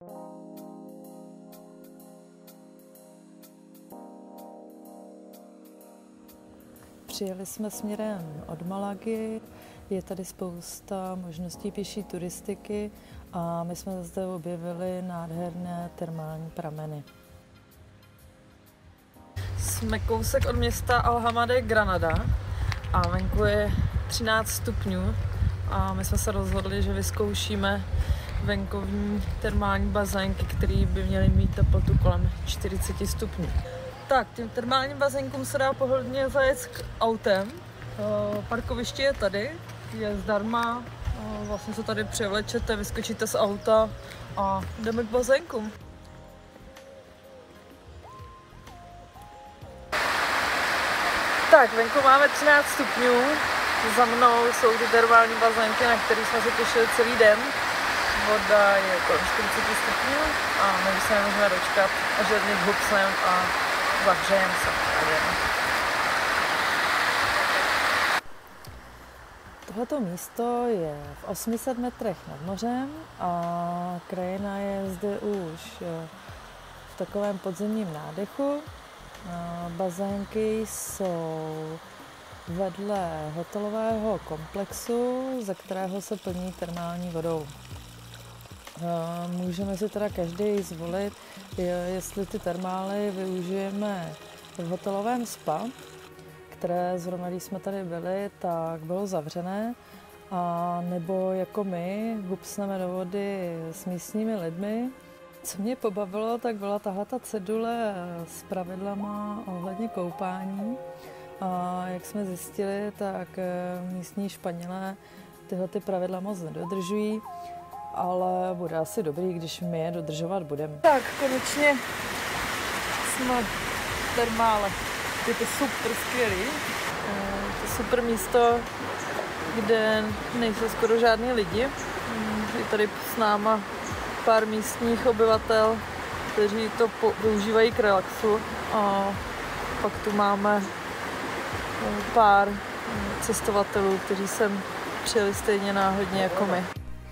Přijeli jsme směrem od Malagy, je tady spousta možností pěší turistiky a my jsme zde objevili nádherné termální prameny. Jsme kousek od města Alhama de Granada a venku je 13 stupňů a my jsme se rozhodli, že vyzkoušíme venkovní termální bazénky, které by měly mít teplotu kolem 40 stupňů. Tak, tím termálním bazénkům se dá pohodlně zajet autem. Parkoviště je tady, je zdarma. Vlastně se tady převlečete, vyskočíte z auta a jdeme k bazénkům. Tak, venku máme 13 stupňů. Za mnou jsou ty termální bazénky, na které jsme se těšili celý den. Voda je kolem 40 stupňů a my se nemůžeme dočkat, až do nich hupsneme a zahřejeme se. Tohleto místo je v 800 metrech nad mořem a krajina je zde už v takovém podzemním nádechu. Bazénky jsou vedle hotelového komplexu, ze kterého se plní termální vodou. Můžeme si teda každý zvolit, jestli ty termály využijeme v hotelovém spa, které zrovna když jsme tady byli, tak bylo zavřené, a nebo jako my hupsneme do vody s místními lidmi. Co mě pobavilo, tak byla tahleta cedule s pravidlama ohledně koupání. A jak jsme zjistili, tak místní Španělé tyhle pravidla moc nedodržují, ale bude asi dobrý, když my je dodržovat budeme. Tak, konečně jsme v termále. Je to super skvělý. Je to super místo, kde nejsou skoro žádný lidi. Je tady s náma pár místních obyvatel, kteří to využívají k relaxu. A pak tu máme pár cestovatelů, kteří sem přijeli stejně náhodně jako my.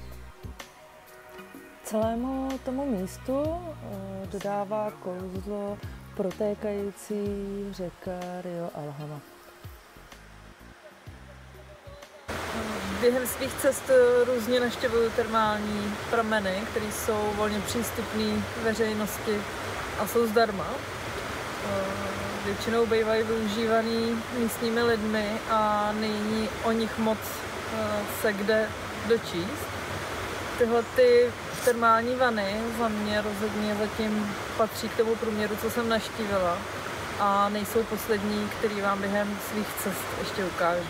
Celému tomu místu dodává kouzlo protékající řeka Rio Alhama. Během svých cest různě navštěvuju termální prameny, které jsou volně přístupné veřejnosti a jsou zdarma. Většinou bývají využívaný místními lidmi a není o nich moc se kde dočíst. Tyhle ty termální vany za mě rozhodně zatím patří k tomu průměru, co jsem navštívila, a nejsou poslední, který vám během svých cest ještě ukážu.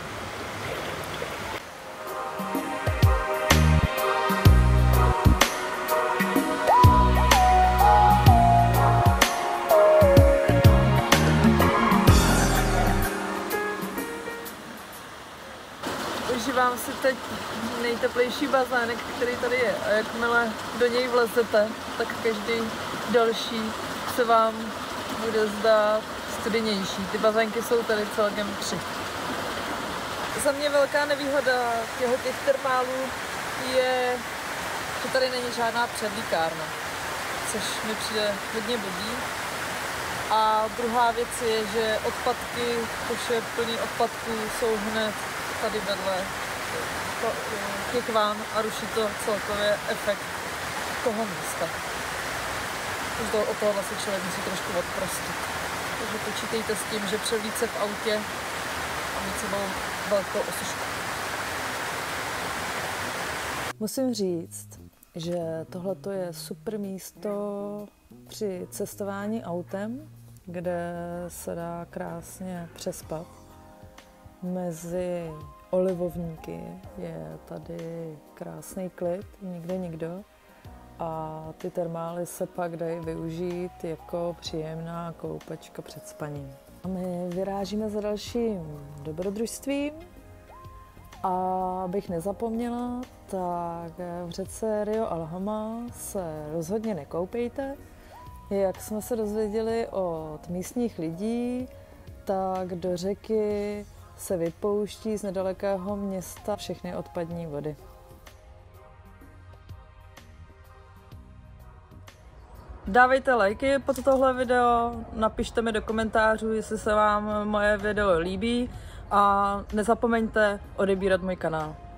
Užívám si teď nejteplejší bazének, který tady je, a jakmile do něj vlezete, tak každý další se vám bude zdát studenější. Ty bazénky jsou tady celkem 3. Za mě velká nevýhoda těch termálů je, že tady není žádná převlíkárna, což mi přijde hodně blbý. A druhá věc je, že odpadky, koše plný odpadků, jsou hned tady vedle těch ván a ruší to celkově efekt toho místa. Od tohohle se člověk musí trošku odprostit. Takže počítejte s tím, že převlít se v autě a mít sebou velkou osušku. Musím říct, že tohle je super místo při cestování autem, kde se dá krásně přespat. Mezi olivovníky je tady krásný klid, nikde nikdo, a ty termály se pak dají využít jako příjemná koupačka před spaním. A my vyrážíme za dalším dobrodružstvím, a abych nezapomněla, tak v řece Rio Alhama se rozhodně nekoupejte. Jak jsme se dozvěděli od místních lidí, tak do řeky se vypouští z nedalekého města všechny odpadní vody. Dávejte lajky pod tohle video, napište mi do komentářů, jestli se vám moje video líbí a nezapomeňte odebírat můj kanál.